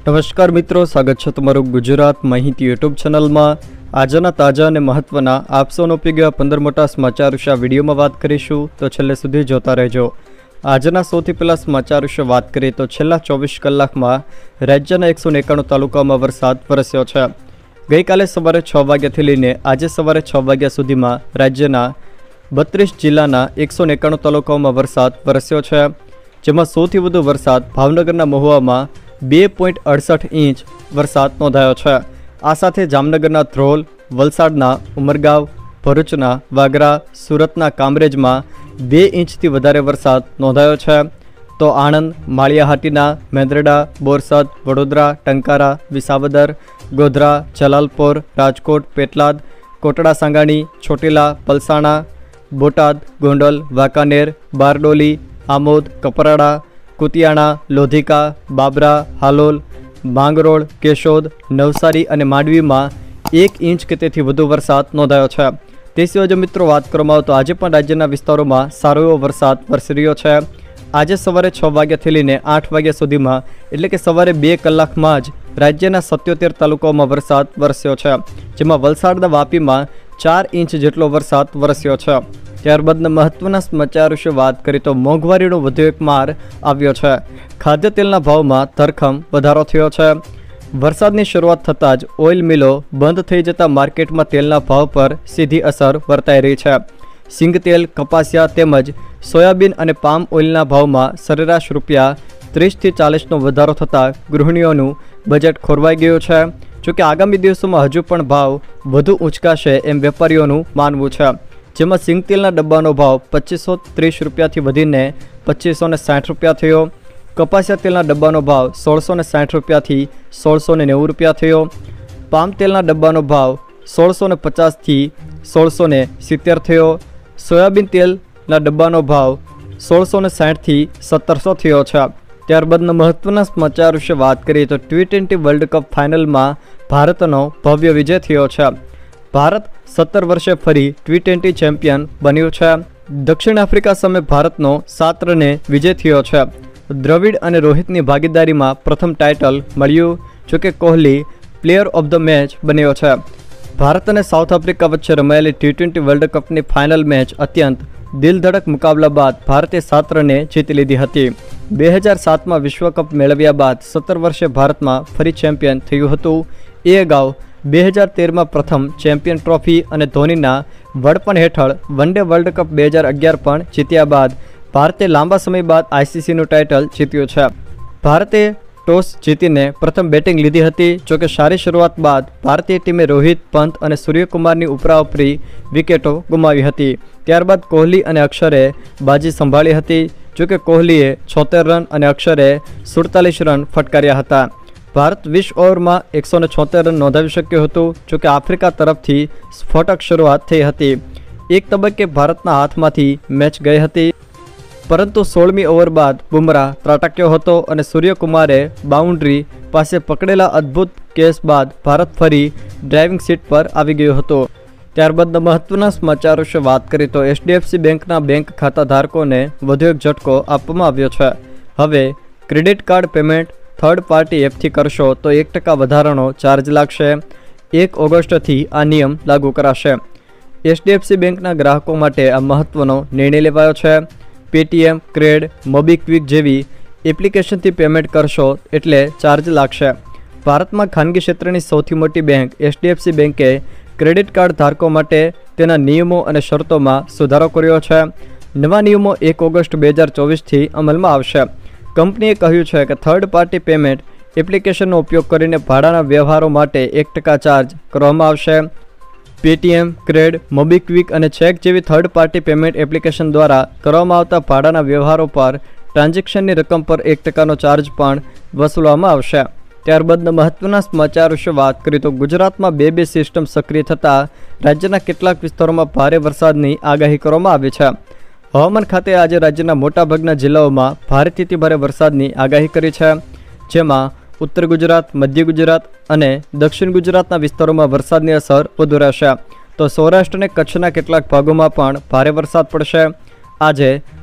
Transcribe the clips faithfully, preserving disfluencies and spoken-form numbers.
નમસ્કાર મિત્રો, સ્વાગત છે તમારું ગુજરાત માહિતી યુટ્યુબ ચેનલમાં। આજના તાજા અને મહત્વના આપ સૌનો ઉપયોગી આ પંદર મોટા સમાચાર વિશે આ વિડીયોમાં વાત કરીશું, તો છેલ્લે સુધી જોતા રહેજો। આજના સૌથી પહેલા સમાચાર વિશે વાત કરીએ તો છેલ્લા ચોવીસ કલાકમાં રાજ્યના એકસો એકાણું તાલુકાઓમાં વરસાદ વરસ્યો છે। ગઈકાલે સવારે છ વાગ્યાથી લઈને આજે સવારે છ વાગ્યા સુધીમાં રાજ્યના બત્રીસ જિલ્લાના એકસો એકાણું તાલુકાઓમાં વરસાદ વરસ્યો છે, જેમાં સૌથી વધુ વરસાદ ભાવનગરના મહુવામાં બે પોઈન્ટ અડસઠ ઇંચ વરસાદ નોંધાયો છે। આ સાથે જામનગરના ધ્રોલ, વલસાડના ઉમરગાંવ, ભરૂચના વાગરા, સુરતના કામરેજમાં બે ઇંચથી વધારે વરસાદ નોંધાયો છે। તો આણંદ, માળિયાહાટીના મેંદરડા, બોરસદ, વડોદરા, ટંકારા, વિસાવદર, ગોધરા, જલાલપોર, રાજકોટ, પેટલાદ, કોટડા સાંગાણી, ચોટીલા, પલસાણા, બોટાદ, ગોંડલ, વાંકાનેર, બારડોલી, આમોદ, કપરાડા, કુતિયાણા, લોધિકા, બાબરા, હાલોલ, માંગરોળ, કેશોદ, નવસારી અને માંડવીમાં એક ઇંચ કે તેથી વધુ વરસાદ નોંધાયો છે। તે સિવાય જો મિત્રો વાત કરવામાં આવે તો આજે પણ રાજ્યના વિસ્તારોમાં સારો એવો વરસાદ વરસી રહ્યો છે। આજે સવારે છ વાગ્યાથી લઈને આઠ વાગ્યા સુધીમાં એટલે કે સવારે બે કલાકમાં જ રાજ્યના સત્યોતેર તાલુકાઓમાં વરસાદ વરસ્યો છે, જેમાં વલસાડના વાપીમાં ચાર ઇંચ જેટલો વરસાદ વરસ્યો છે। ત્યારબાદના મહત્વના સમાચાર વિશે વાત કરીએ તો મોંઘવારીનો વધુ એક માર આવ્યો છે। ખાદ્ય તેલના ભાવમાં ધરખમ વધારો થયો છે। વરસાદની શરૂઆત થતાં જ ઓઇલ મિલો બંધ થઈ જતાં માર્કેટમાં તેલના ભાવ પર સીધી અસર વર્તાઈ રહી છે। સિંગ તેલ, કપાસિયા તેમજ સોયાબીન અને પામ ઓઇલના ભાવમાં સરેરાશ રૂપિયા ત્રીસથી ચાલીસનો વધારો થતાં ગૃહિણીઓનું બજેટ ખોરવાઈ ગયું છે। જોકે આગામી દિવસોમાં હજુ પણ ભાવ વધુ ઊંચકાશે એમ વેપારીઓનું માનવું છે, જેમાં સિંગ તેલના ડબ્બાનો ભાવ પચીસો ત્રીસ રૂપિયાથી વધીને પચીસો ને સાઠ રૂપિયા થયો। કપાસિયા તેલના ડબ્બાનો ભાવ સોળસો ને સાઠ રૂપિયાથી સોળસો ને નેવું રૂપિયા થયો। પામ તેલના ડબ્બાનો ભાવ સોળસો ને પચાસથી સોળસો ને સિત્તેર થયો। સોયાબીન તેલના ડબ્બાનો ભાવ સોળસો ને સાઠથી સત્તરસો થયો છે। ત્યારબાદના મહત્વના સમાચાર વિશે વાત કરીએ તો ટી ટ્વેન્ટી વર્લ્ડ કપ ફાઇનલમાં ભારતનો ભવ્ય વિજય થયો છે। ભારત સત્તર વર્ષે ફરી ટી ટ્વેન્ટી ચેમ્પિયન બન્યું છે। દક્ષિણ આફ્રિકા સામે ભારતનો સાત રને વિજય થયો છે। દ્રવિડ અને રોહિતની ભાગીદારીમાં પ્રથમ ટાઇટલ મળ્યું, જોકે Kohli player of the match બન્યો છે। ભારત અને સાઉથ આફ્રિકા વચ્ચે રમાયેલી ટી ટ્વેન્ટી વર્લ્ડ કપની ફાઇનલ મેચ અત્યંત દિલધડક મુકાબલા બાદ ભારતે સાત રને જીતી લીધી હતી। બે હજાર સાતમાં વિશ્વકપ મેળવ્યા બાદ સત્તર વર્ષે ભારતમાં ફરી ચેમ્પિયન થયું હતું। એ અગાઉ બે હજાર તેરમાં પ્રથમ ચેમ્પિયન ટ્રોફી અને ધોનીના વડપણ હેઠળ વન ડે વર્લ્ડ કપ બે હજાર અગિયાર પણ જીત્યા બાદ ભારતે લાંબા સમય બાદ આઈસીસીનું ટાઇટલ જીત્યું છે। ભારતે ટોસ જીતીને પ્રથમ બેટિંગ લીધી હતી, જોકે સારી શરૂઆત બાદ ભારતીય ટીમે રોહિત, પંત અને સૂર્યકુમારની ઉપરાઉપરી વિકેટો ગુમાવી હતી। ત્યારબાદ કોહલી અને અક્ષરે બાજી સંભાળી હતી, જોકે કોહલીએ છોતેર રન અને અક્ષરે સુડતાલીસ રન ફટકાર્યા હતા। ભારત વીસ ઓવરમાં એકસો ને છોતેર રન નોંધાવી શક્યું હતું, જોકે આફ્રિકા તરફથી સ્ફોટક શરૂઆત થઈ હતી। એક તબક્કે ભારતના હાથમાંથી મેચ ગઈ હતી, પરંતુ સોળમી ઓવર બાદ બુમરાહ ત્રાટક્યો હતો અને સૂર્યકુમારે બાઉન્ડ્રી પાસે પકડેલા અદ્ભુત કેચ બાદ ભારત ફરી ડ્રાઇવિંગ સીટ પર આવી ગયો હતો। ત્યારબાદના મહત્વના સમાચાર વિશે વાત કરીએ તો એચડીએફસી બેંકના બેંક ખાતા ધારકોને વધુ એક ઝટકો આપવામાં આવ્યો છે। હવે credit card payment third party એપથી કરશો તો એક ટકા વધારાનો ચાર્જ લાગશે। એક ઓગસ્ટથી આ નિયમ લાગુ કરાશે। એચડીએફસી બેંકના ગ્રાહકો માટે આ મહત્વનો નિર્ણય લેવાયો છે। પેટીએમ, ક્રેડ, મોબીક્વિક જેવી એપ્લિકેશનથી પેમેન્ટ કરશો એટલે ચાર્જ લાગશે। ભારતમાં ખાનગી ક્ષેત્રની સૌથી મોટી બેંક એચડીએફસી બેંકે ક્રેડિટ કાર્ડ ધારકો માટે તેના નિયમો અને શરતોમાં સુધારો કર્યો છે। નવા નિયમો એક ઓગસ્ટ બે હજાર ચોવીસથી અમલમાં આવશે। કંપનીએ કહ્યું છે કે થર્ડ પાર્ટી પેમેન્ટ એપ્લિકેશનનો ઉપયોગ કરીને ભાડાના વ્યવહારો માટે એક ટકા ચાર્જ કરવામાં આવશે। પેટીએમ, ક્રેડ, મોબીક્વિક અને ચેક જેવી થર્ડ પાર્ટી પેમેન્ટ એપ્લિકેશન દ્વારા કરવામાં આવતા ભાડાના વ્યવહારો પર ટ્રાન્ઝેક્શનની રકમ પર એક ટકાનો ચાર્જ પણ વસૂલવામાં આવશે। ત્યારબાદના મહત્વના સમાચાર વિશે વાત કરીએ તો ગુજરાતમાં બે બે સિસ્ટમ સક્રિય થતાં રાજ્યના કેટલાક વિસ્તારોમાં ભારે વરસાદની આગાહી કરવામાં આવી છે। હવામાન ખાતે આજે રાજ્યના મોટાભાગના જિલ્લાઓમાં ભારેથી અતિ ભારે વરસાદની આગાહી કરી છે, જેમાં ઉત્તર ગુજરાત, મધ્ય ગુજરાત અને દક્ષિણ ગુજરાતના વિસ્તારોમાં વરસાદની અસર વધુ રહેશે, તો સૌરાષ્ટ્ર અને કચ્છના કેટલાક ભાગોમાં પણ ભારે વરસાદ પડશે। આજે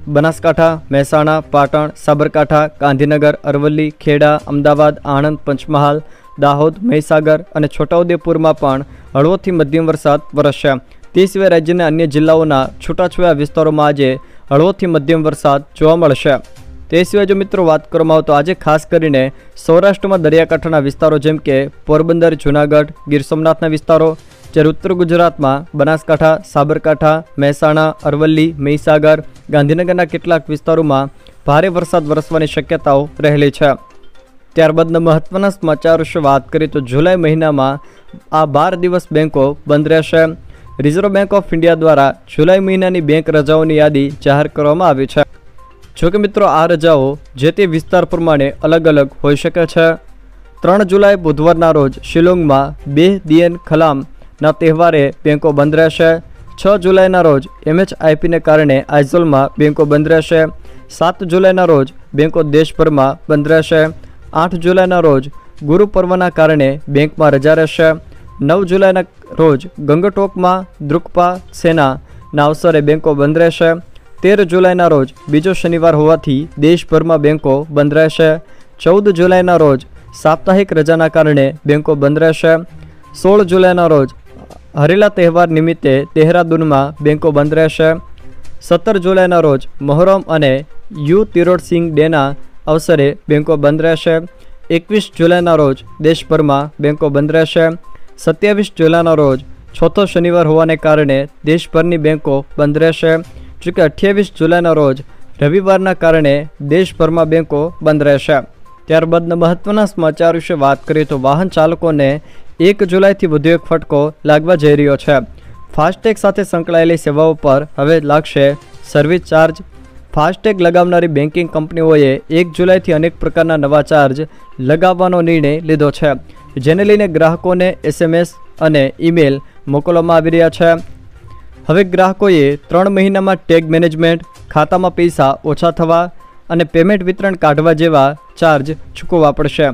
બનાસકાંઠા, મહેસાણા, પાટણ, સાબરકાંઠા, ગાંધીનગર, અરવલ્લી, ખેડા, અમદાવાદ, આણંદ, પંચમહાલ, દાહોદ, મહીસાગર અને છોટાઉદેપુરમાં પણ હળવોથી મધ્યમ વરસાદ વરસશે. તે સિવાય રાજ્યના અન્ય જિલ્લાઓના છૂટાછવાયા વિસ્તારોમાં આજે હળવોથી મધ્યમ વરસાદ જોવા મળશે. તે સિવાય જો મિત્રો વાત કરવામાં આવે તો આજે ખાસ કરીને સૌરાષ્ટ્રમાં દરિયાકાંઠાના વિસ્તારો જેમ કે પોરબંદર, જૂનાગઢ, ગીર સોમનાથના વિસ્તારો, જ્યારે ઉત્તર ગુજરાતમાં બનાસકાંઠા, સાબરકાંઠા, મહેસાણા, અરવલ્લી, મહીસાગર, ગાંધીનગરના કેટલાક વિસ્તારોમાં ભારે વરસાદ વરસવાની શક્યતાઓ રહેલી છે. ત્યારબાદના મહત્વના સમાચાર વિશે વાત કરીએ તો જુલાઈ મહિનામાં આ બાર દિવસ બેંકો બંધ રહેશે. રિઝર્વ બેંક ઓફ ઇન્ડિયા દ્વારા જુલાઈ મહિનાની બેંક રજાઓની યાદી જાહેર કરવામાં આવી છે. જોકે મિત્રો આ રજાઓ જે તે વિસ્તાર પ્રમાણે અલગ અલગ હોઈ શકે છે. ત્રણ જુલાઈ બુધવારના રોજ શિલોંગમાં બે દિયન ખલામના તહેવારે બેંકો બંધ રહેશે. છ જુલાઈના રોજ એમએચઆઈપીને કારણે આઇઝોલમાં બેંકો બંધ રહેશે. સાત જુલાઈના રોજ બેંકો દેશભરમાં બંધ રહેશે. આઠ જુલાઈના રોજ ગુરુ પર્વના કારણે બેંકમાં રજા રહેશે. નવ જુલાઈના રોજ ગંગટોકમાં દ્રુકપા સેનાના અવસરે બેંકો બંધ રહેશે. તેર જુલાઈના રોજ બીજો શનિવાર હોવાથી દેશભરમાં બેંકો બંધ રહેશે. ચૌદ જુલાઈના રોજ સાપ્તાહિક રજાના કારણે બેંકો બંધ રહેશે. સોળ જુલાઈના રોજ હરેલા તહેવાર નિમિત્તે દહેરાદૂનમાં બેંકો બંધ રહેશે. સત્તર જુલાઈના રોજ મહોરમ અને યુ તિરોડસિંગ ડેના અવસરે બેંકો બંધ રહેશે. એકવીસ જુલાઈના રોજ દેશભરમાં બેંકો બંધ રહેશે. સત્યાવીસ જુલાઈના રોજ ચોથો શનિવાર હોવાને કારણે દેશભરની બેંકો બંધ રહેશે. જોકે અઠ્યાવીસ જુલાઈના રોજ રવિવારના કારણે દેશભરમાં બેંકો બંધ રહેશે. ત્યારબાદના મહત્વના સમાચાર વિશે વાત કરીએ તો વાહન ચાલકોને એક જુલાઈથી વધુ એક ફટકો લાગવા જઈ રહ્યો છે. ફાસ્ટેગ સાથે સંકળાયેલી સેવાઓ પર હવે લાગશે સર્વિસ ચાર્જ. ફાસ્ટેગ લગાવનારી બેન્કિંગ કંપનીઓએ એક જુલાઈથી અનેક પ્રકારના નવા ચાર્જ લગાવવાનો નિર્ણય લીધો છે, જેને લઈને ગ્રાહકોને એસએમએસ અને ઈમેલ મોકલવામાં આવી રહ્યા છે. હવે ગ્રાહકોએ ત્રણ મહિનામાં ટેગ મેનેજમેન્ટ, ખાતામાં પૈસા ઓછા થવા અને પેમેન્ટ વિતરણ કાઢવા જેવા ચાર્જ ચૂકવવા પડશે.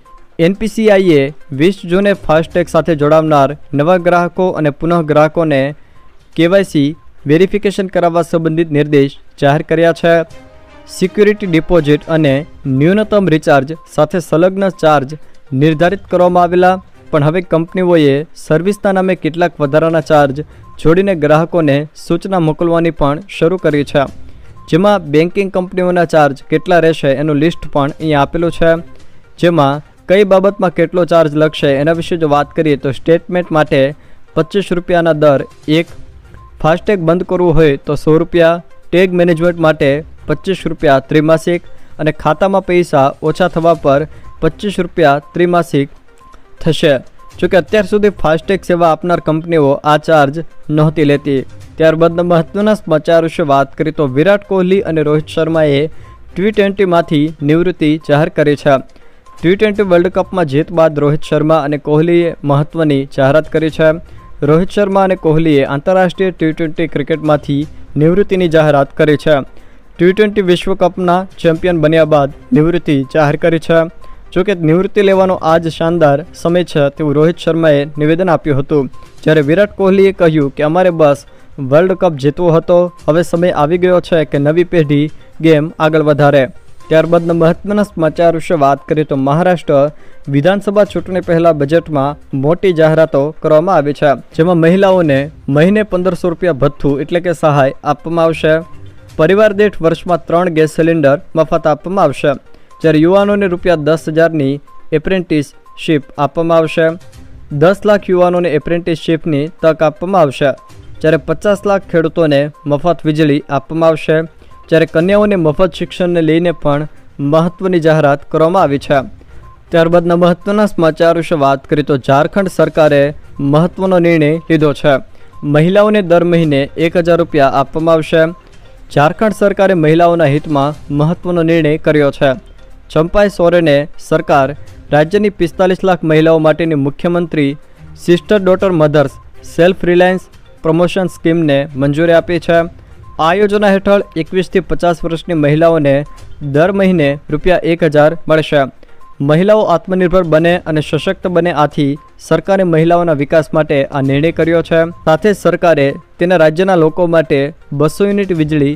એનપીસીઆઈએ વીસ જૂને ફાસ્ટેગ સાથે જોડાવનાર નવા ગ્રાહકો અને પુનઃ ગ્રાહકોને કેવાયસી વેરિફિકેશન કરાવવા સંબંધિત નિર્દેશ જાહેર કર્યા છે. સિક્યુરિટી ડિપોઝિટ અને ન્યૂનતમ રિચાર્જ સાથે સંલગ્ન ચાર્જ નિર્ધારિત કરવામાં આવેલા, પણ હવે કંપનીઓએ સર્વિસના નામે કેટલાક વધારાના ચાર્જ જોડીને ગ્રાહકોને સૂચના મોકલવાની પણ શરૂ કરી છે, જેમાં બેન્કિંગ કંપનીઓના ચાર્જ કેટલા રહેશે એનું લિસ્ટ પણ અહીંયા આપેલું છે. જેમાં કઈ બાબતમાં કેટલો ચાર્જ લગશે એના વિશે જો વાત કરીએ તો સ્ટેટમેન્ટ માટે પચીસ રૂપિયાના દર એક, ફાસ્ટેગ બંધ કરવું હોય તો સો રૂપિયા, ટેગ મેનેજમેન્ટ માટે પચીસ રૂપિયા ત્રિમાસિક અને ખાતામાં પૈસા ઓછા થવા પર પચીસ રૂપિયા ત્રિમાસિક થશે. જોકે અત્યાર સુધી ફાસ્ટેગ સેવા આપનાર કંપનીઓ આ ચાર્જ નહોતી લેતી. ત્યારબાદના મહત્વના સમાચાર વિશે વાત કરીએ તો વિરાટ કોહલી અને રોહિત શર્માએ ટી ટ્વેન્ટીમાંથી નિવૃત્તિ જાહેર કરી છે. ટી ટ્વેન્ટી વર્લ્ડ કપમાં જીત બાદ રોહિત શર્મા અને કોહલીએ મહત્વની જાહેરાત કરી છે. રોહિત શર્મા અને કોહલીએ આંતરરાષ્ટ્રીય ટી ટ્વેન્ટી ક્રિકેટમાંથી નિવૃત્તિની જાહેરાત કરી છે. ટી ટ્વેન્ટી વિશ્વકપના ચેમ્પિયન બન્યા બાદ નિવૃત્તિ જાહેર કરી છે. જોકે નિવૃત્તિ લેવાનો આ જ શાનદાર સમય છે તેવું રોહિત શર્માએ નિવેદન આપ્યું હતું, જ્યારે વિરાટ કોહલીએ કહ્યું કે અમારે બસ વર્લ્ડ કપ જીતવો હતો, હવે સમય આવી ગયો છે કે નવી પેઢી ગેમ આગળ વધારે. ત્યારબાદના મહત્વના સમાચાર વિશે વાત કરીએ તો મહારાષ્ટ્ર વિધાનસભા ચૂંટણી પહેલાં બજેટમાં મોટી જાહેરાતો કરવામાં આવી છે, જેમાં મહિલાઓને મહિને પંદરસો રૂપિયા ભથ્થું એટલે કે સહાય આપવામાં આવશે. પરિવાર દીઠ વર્ષમાં ત્રણ ગેસ સિલિન્ડર મફત આપવામાં આવશે, જ્યારે યુવાનોને રૂપિયા દસ હજારની એપ્રેન્ટિસશીપ આપવામાં આવશે. દસ લાખ યુવાનોને એપ્રેન્ટિસશીપની તક આપવામાં આવશે, જ્યારે પચાસ લાખ ખેડૂતોને મફત વીજળી આપવામાં આવશે. જ્યારે કન્યાઓને મફત શિક્ષણને લઈને પણ મહત્વની જાહેરાત કરવામાં આવી છે. ત્યારબાદના મહત્વના સમાચાર વિશે વાત કરીએ તો ઝારખંડ સરકારે મહત્વનો નિર્ણય લીધો છે. મહિલાઓને દર મહિને એક હજાર રૂપિયા આપવામાં આવશે. ઝારખંડ સરકારે મહિલાઓના હિતમાં મહત્વનો નિર્ણય કર્યો છે. ચંપાઈ સોરેને સરકાર રાજ્યની પિસ્તાલીસ લાખ મહિલાઓ માટેની મુખ્યમંત્રી sister daughter mothers self reliance promotion સ્કીમને મંજૂરી આપી છે. આ યોજના હેઠળ એકવીસથી પચાસ વર્ષની મહિલાઓને દર મહિને રૂપિયા એક હજાર મળશે. મહિલાઓ આત્મનિર્ભર બને અને સશક્ત બને, આથી સરકારે મહિલાઓના વિકાસ માટે આ નિર્ણય કર્યો છે. સાથે જ સરકારે તેના રાજ્યના લોકો માટે બસો યુનિટ વીજળી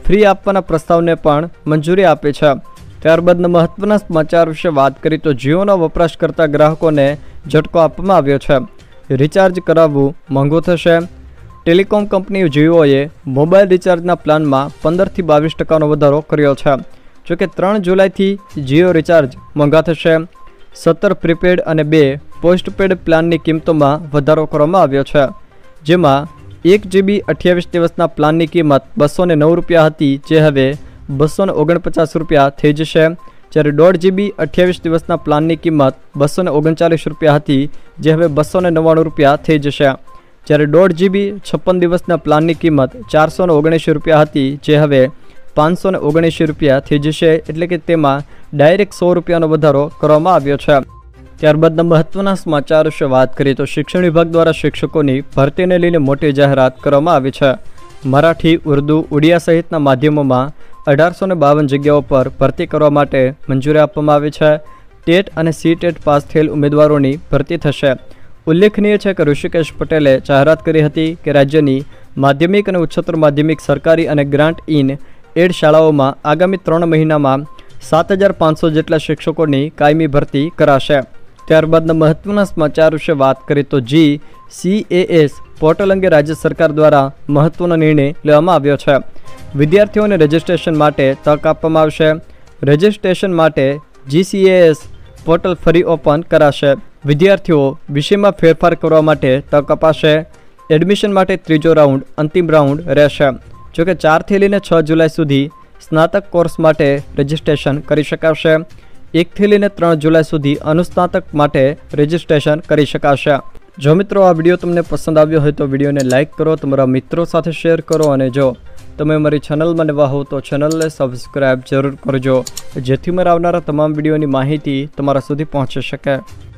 ફ્રી આપવાના પ્રસ્તાવને પણ મંજૂરી આપી છે। ત્યારબાદના મહત્વના સમાચાર વિશે વાત કરીએ તો જીઓના વપરાશકર્તા ગ્રાહકોને ઝટકો આપવામાં આવ્યો છે। રિચાર્જ કરાવવું મોંઘું થશે। ટેલિકોમ કંપની જીઓએ મોબાઈલ રિચાર્જના પ્લાનમાં પંદરથી બાવીસ ટકાનો વધારો કર્યો છે। જોકે ત્રણ જુલાઈથી જીઓ રિચાર્જ મોંઘા થશે। સત્તર પ્રીપેડ અને બે પોસ્ટપેડ પ્લાનની કિંમતોમાં વધારો કરવામાં આવ્યો છે, જેમાં એક જીબી અઠ્યાવીસ દિવસના પ્લાનની કિંમત બસો ને નવ રૂપિયા હતી, જે હવે બસો ને ઓગણપચાસ રૂપિયા થઈ જશે। જ્યારે દોઢ જીબી અઠ્યાવીસ દિવસના પ્લાનની કિંમત બસો ને ઓગણચાલીસ રૂપિયા હતી, જે હવે બસો ને નવ્વાણું રૂપિયા થઈ જશે। જ્યારે દોઢ જીબી છપ્પન દિવસના પ્લાનની કિંમત ચારસો ને ઓગણએંશી રૂપિયા હતી, જે હવે પાંચસો ને ઓગણએંશી રૂપિયા થઈ જશે। એટલે કે તેમાં ડાયરેક્ટ સો રૂપિયાનો વધારો કરવામાં આવ્યો છે। ત્યારબાદના મહત્વના સમાચાર વિશે વાત કરીએ તો શિક્ષણ વિભાગ દ્વારા શિક્ષકોની ભરતીને લઈને મોટી જાહેરાત કરવામાં આવી છે। મરાઠી, ઉર્દુ, ઉડિયા સહિતના માધ્યમોમાં અઢારસો ને બાવન જગ્યાઓ પર ભરતી કરવા માટે મંજૂરી આપવામાં આવી છે। ટેટ અને સી ટેટ પાસ થયેલ ઉમેદવારોની ભરતી થશે। ઉલ્લેખનીય છે કે ઋષિકેશ પટેલે જાહેરાત કરી હતી કે રાજ્યની માધ્યમિક અને ઉચ્ચતર માધ્યમિક સરકારી અને ગ્રાન્ટ ઇન એડ શાળાઓમાં આગામી ત્રણ મહિનામાં સાત હજાર પાંચસો જેટલા શિક્ષકોની કાયમી ભરતી કરાશે। ત્યારબાદના મહત્વના સમાચાર વિશે વાત કરીએ તો G C A S portal અંગે રાજ્ય સરકાર દ્વારા મહત્વનો નિર્ણય લેવામાં આવ્યો છે। વિદ્યાર્થીઓને રજિસ્ટ્રેશન માટે તક આપવામાં આવશે। રજિસ્ટ્રેશન માટે G C A S portal ફરી ઓપન કરાશે। વિદ્યાર્થીઓ વિષયમાં ફેરફાર કરવા માટે તક અપાશે। એડમિશન માટે ત્રીજો રાઉન્ડ અંતિમ રાઉન્ડ રહેશે। જોકે ચારથી લઈને છ જુલાઈ સુધી સ્નાતક કોર્સ માટે રજિસ્ટ્રેશન કરી શકાશે। એકથી લઈને ત્રણ જુલાઈ સુધી અનુસ્નાતક માટે રજિસ્ટ્રેશન કરી શકાશે। જો મિત્રો આ વિડીયો તમને પસંદ આવ્યો હોય તો વિડીયોને લાઇક કરો, તમારા મિત્રો સાથે શેર કરો, અને જો તમે અમારી ચેનલમાં નવા હો તો ચેનલને સબસ્ક્રાઈબ જરૂર કરજો, જેથી મારા આવનારા તમામ વિડીયોની માહિતી તમારા સુધી પહોંચી શકે।